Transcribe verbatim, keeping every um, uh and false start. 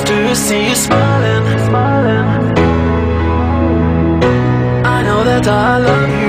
to see you smiling, smiling. I know that I love you.